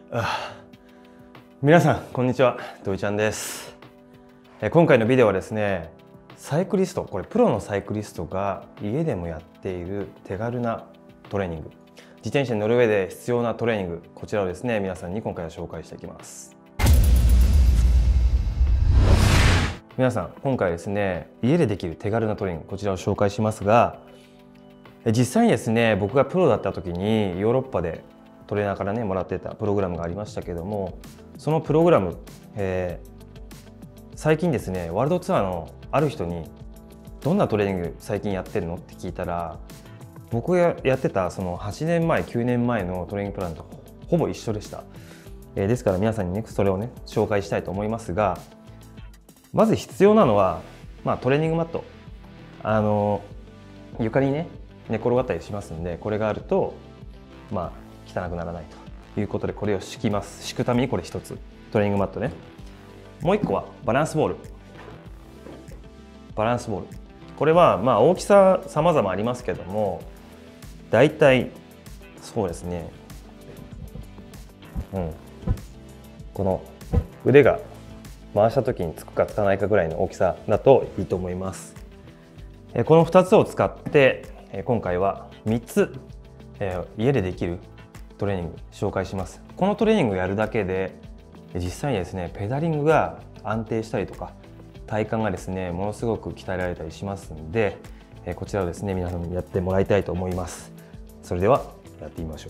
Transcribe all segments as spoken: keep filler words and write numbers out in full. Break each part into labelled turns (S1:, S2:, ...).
S1: あ皆さんこんにちは、土井ちゃんです。え今回のビデオはですね、サイクリスト、これプロのサイクリストが家でもやっている手軽なトレーニング、自転車に乗る上で必要なトレーニング、こちらをですね皆さんに今回は紹介していきます。皆さん今回ですね、家でできる手軽なトレーニング、こちらを紹介しますが、実際にですね僕がプロだった時にヨーロッパでトレーナーからねもらってたプログラムがありましたけども、そのプログラム、えー、最近ですねワールドツアーのある人にどんなトレーニング最近やってるのって聞いたら、僕がやってたそのはちねんまえきゅうねんまえのトレーニングプランとほぼ一緒でした。えー、ですから皆さんにねそれをね紹介したいと思いますが、まず必要なのは、まあ、トレーニングマット、あの床にね寝転がったりしますんで、これがあるとまあ汚くならないということで、これを敷きます。敷くためにこれ一つトレーニングマットね。もう一個はバランスボール。バランスボール、これはまあ大きさ様々ありますけども、だいたいそうですね、うん、この腕が回した時につくかつかないかぐらいの大きさだといいと思います。このふたつを使って今回はみっつ家でできるトレーニング紹介します。このトレーニングをやるだけで実際にですねペダリングが安定したりとか体幹がですねものすごく鍛えられたりしますので、こちらをですね皆さんにやってもらいたいと思います。それではやってみましょう。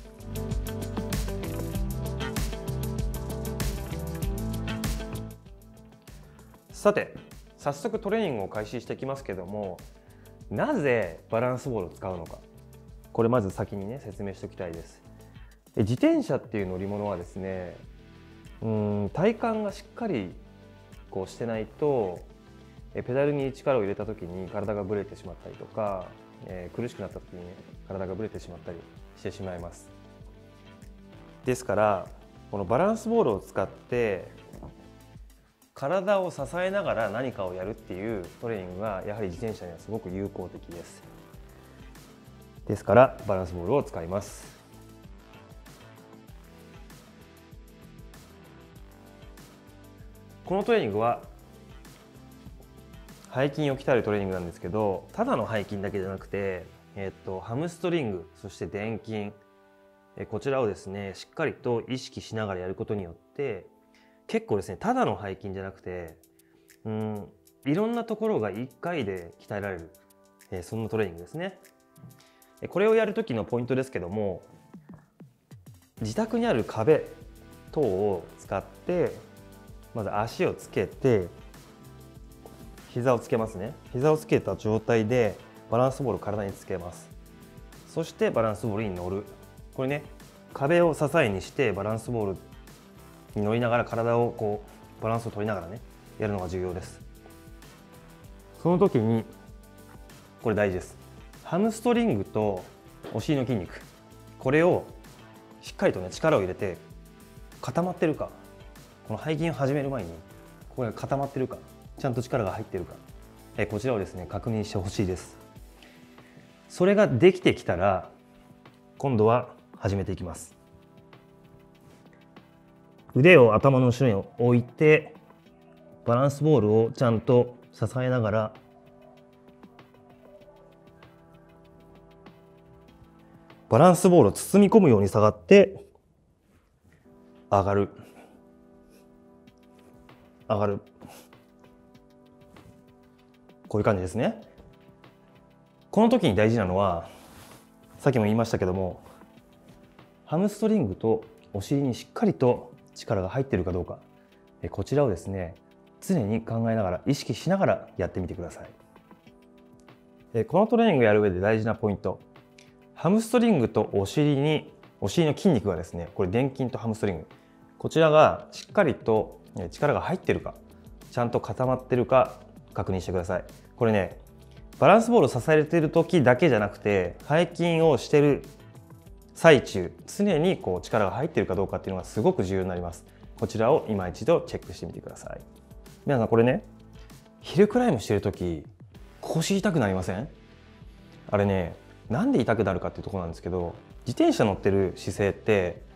S1: さて早速トレーニングを開始していきますけども、なぜバランスボールを使うのか、これまず先にね説明しておきたいです。自転車っていう乗り物はですね、うん体幹がしっかりこうしてないとペダルに力を入れた時に体がブレてしまったりとか、えー、苦しくなった時に、ね、体がブレてしまったりしてしまいます。ですからこのバランスボールを使って体を支えながら何かをやるっていうトレーニングがやはり自転車にはすごく有効的です。ですからバランスボールを使います。このトレーニングは背筋を鍛えるトレーニングなんですけど、ただの背筋だけじゃなくて、えっと、ハムストリング、そして臀筋、こちらをですねしっかりと意識しながらやることによって、結構ですねただの背筋じゃなくて、うんいろんなところがいっかいで鍛えられる、えー、そんなトレーニングですね。これをやる時のポイントですけども、自宅にある壁等を使ってまず足をつけて膝をつけますね。膝をつけた状態でバランスボールを体につけます。そしてバランスボールに乗る。これね壁を支えにしてバランスボールに乗りながら体をこうバランスを取りながらねやるのが重要です。その時にこれ大事です。ハムストリングとお尻の筋肉、これをしっかりとね力を入れて固まってるか、この背筋を始める前にここが固まってるか、ちゃんと力が入ってるか、えこちらをですね確認してほしいです。それができてきたら今度は始めていきます。腕を頭の後ろに置いてバランスボールをちゃんと支えながらバランスボールを包み込むように下がって上がる上がる、こういう感じですね。この時に大事なのはさっきも言いましたけども、ハムストリングとお尻にしっかりと力が入っているかどうか、こちらをですね常に考えながら意識しながらやってみてください。このトレーニングをやる上で大事なポイント、ハムストリングとお尻にお尻の筋肉がですね、これ臀筋とハムストリング、こちらがしっかりと力が入っているか、ちゃんと固まっているか確認してください。これねバランスボールを支えている時だけじゃなくて、背筋をしている最中常にこう力が入っているかどうかっていうのがすごく重要になります。こちらを今一度チェックしてみてください。皆さんこれねヒルクライムしてる時腰痛くなりません？あれねなんで痛くなるかっていうところなんですけど、自転車乗ってる姿勢って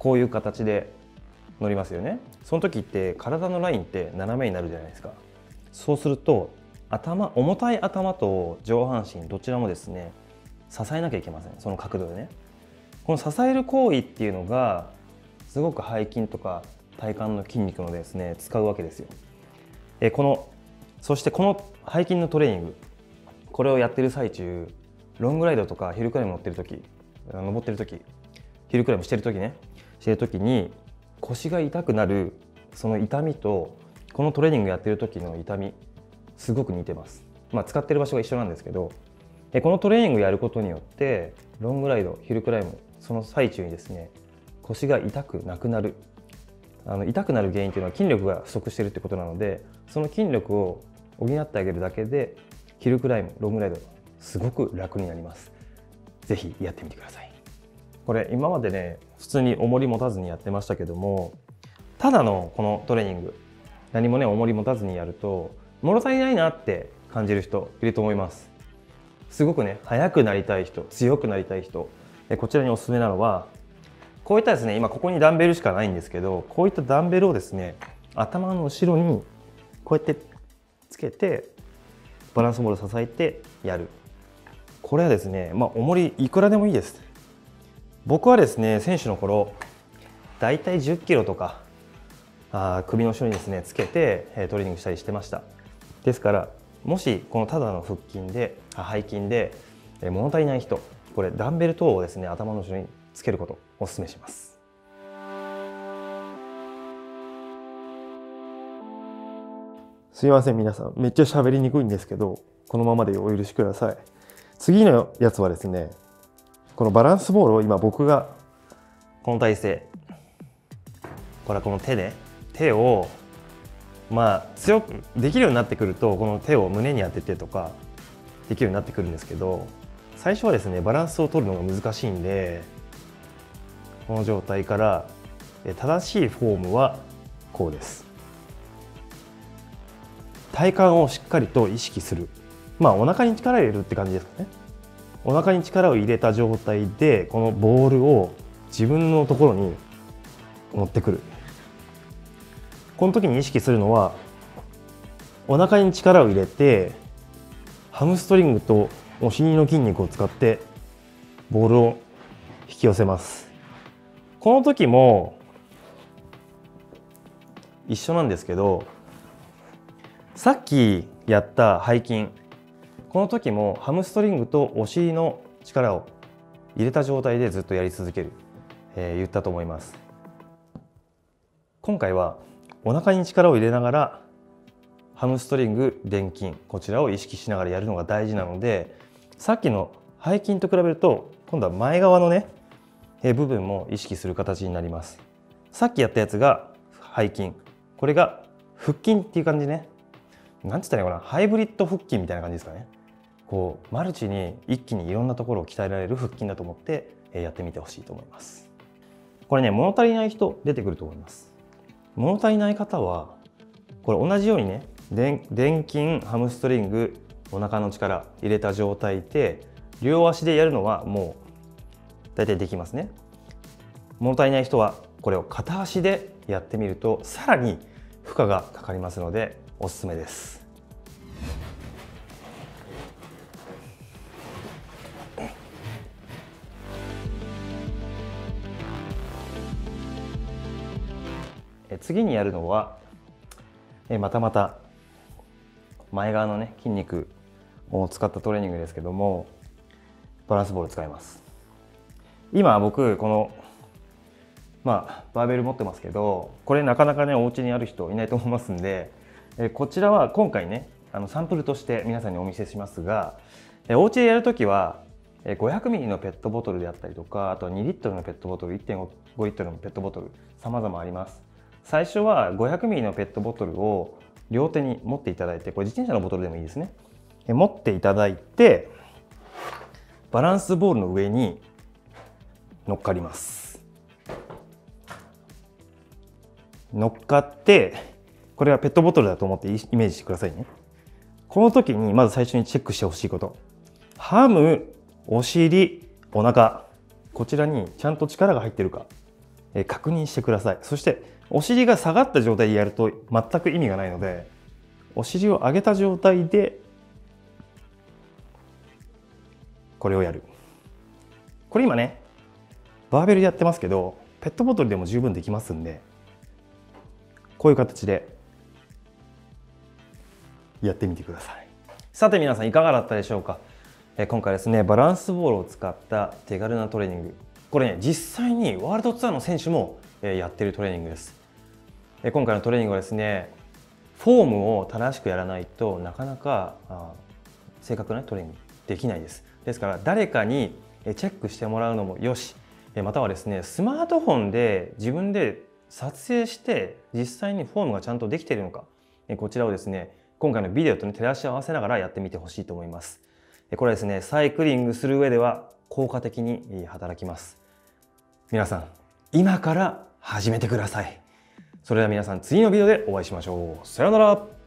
S1: こういう形で乗りますよね。その時って体のラインって斜めになるじゃないですか。そうすると頭重たい頭と上半身どちらもですね支えなきゃいけません。その角度でね。この支える行為っていうのがすごく背筋とか体幹の筋肉のですね使うわけですよ。えこのそしてこの背筋のトレーニング、これをやってる最中、ロングライドとかヒルクライム乗ってる時、登ってる時、ヒルクライムしてる時ねしてる時に腰が痛くなるその痛みとこのトレーニングやってる時の痛みすごく似てます。まあ使ってる場所が一緒なんですけど、このトレーニングやることによってロングライド、ヒルクライムその最中にですね腰が痛くなくなる。あの痛くなる原因というのは筋力が不足しているということなので、その筋力を補ってあげるだけでヒルクライム、ロングライドすごく楽になります。ぜひやってみてください。これ今までね普通に重り持たずにやってましたけども、ただのこのトレーニング何もね重り持たずにやると物足りないなって感じる人いると思います。すごくね速くなりたい人、強くなりたい人、こちらにおすすめなのはこういったですね、今ここにダンベルしかないんですけど、こういったダンベルをですね頭の後ろにこうやってつけてバランスボールを支えてやる。これはですね、まあ重りいくらでもいいです。僕はですね選手の頃だいたいじゅっキロとかあ首の後ろにですねつけてトレーニングしたりしてました。ですからもしこのただの腹筋で背筋で物足りない人、これダンベル等をですね頭の後ろにつけることをお勧めします。すいません皆さん、めっちゃ喋りにくいんですけどこのままでお許しください。次のやつはですね、このバランスボールを今僕がこの体勢、これはこの手で手をまあ強くできるようになってくるとこの手を胸に当ててとかできるようになってくるんですけど、最初はですねバランスを取るのが難しいんで、この状態から正しいフォームはこうです。体幹をしっかりと意識する。まあお腹に力を入れるって感じですかね。お腹に力を入れた状態でこのボールを自分のところに持ってくる。この時に意識するのはお腹に力を入れてハムストリングとお尻の筋肉を使ってボールを引き寄せます。この時も一緒なんですけど、さっきやった背筋、この時もハムストリングとお尻の力を入れた状態でずっとやり続ける、えー、言ったと思います。今回はお腹に力を入れながらハムストリング、臀筋、こちらを意識しながらやるのが大事なので、さっきの背筋と比べると今度は前側のね部分も意識する形になります。さっきやったやつが背筋、これが腹筋っていう感じね。なんつったらいいのかな、ハイブリッド腹筋みたいな感じですかね。こうマルチに一気にいろんなところを鍛えられる腹筋だと思ってやってみてほしいと思います。これね物足りない人出てくると思います。物足りない方はこれ同じようにね臀筋、ハムストリング、お腹の力入れた状態で両足でやるのはもう大体できますね。物足りない人はこれを片足でやってみるとさらに負荷がかかりますのでおすすめです。次にやるのはまたまた前側のね筋肉を使ったトレーニングですけども、バランスボール使います。今僕このまあバーベル持ってますけど、これなかなかねお家にある人いないと思いますんで、えこちらは今回ねあのサンプルとして皆さんにお見せしますが、えお家でやるときはごひゃくミリのペットボトルであったりとか、あとはにリットルのペットボトル、いってんごリットルのペットボトル様々あります。最初はごひゃくミリのペットボトルを両手に持っていただいて、これ自転車のボトルでもいいですね。持っていただいてバランスボールの上に乗っかります。乗っかって、これはペットボトルだと思ってイメージしてくださいね。この時にまず最初にチェックしてほしいこと、ハム、お尻、お腹、こちらにちゃんと力が入ってるか、 え確認してください。そしてお尻が下がった状態でやると全く意味がないので、お尻を上げた状態でこれをやる。これ今ねバーベルでやってますけど、ペットボトルでも十分できますんで、こういう形でやってみてください。さて皆さんいかがだったでしょうか。え今回ですね、バランスボールを使った手軽なトレーニング、これね実際にワールドツアーの選手もやっているトレーニングです。今回のトレーニングはですね、フォームを正しくやらないとなかなか正確なトレーニングできないです。ですから誰かにチェックしてもらうのもよし、またはですねスマートフォンで自分で撮影して実際にフォームがちゃんとできているのか、こちらをですね今回のビデオとね照らし合わせながらやってみてほしいと思います。これはですねサイクリングする上では効果的に働きます。皆さん今から始めてください。それでは皆さん次のビデオでお会いしましょう。さようなら。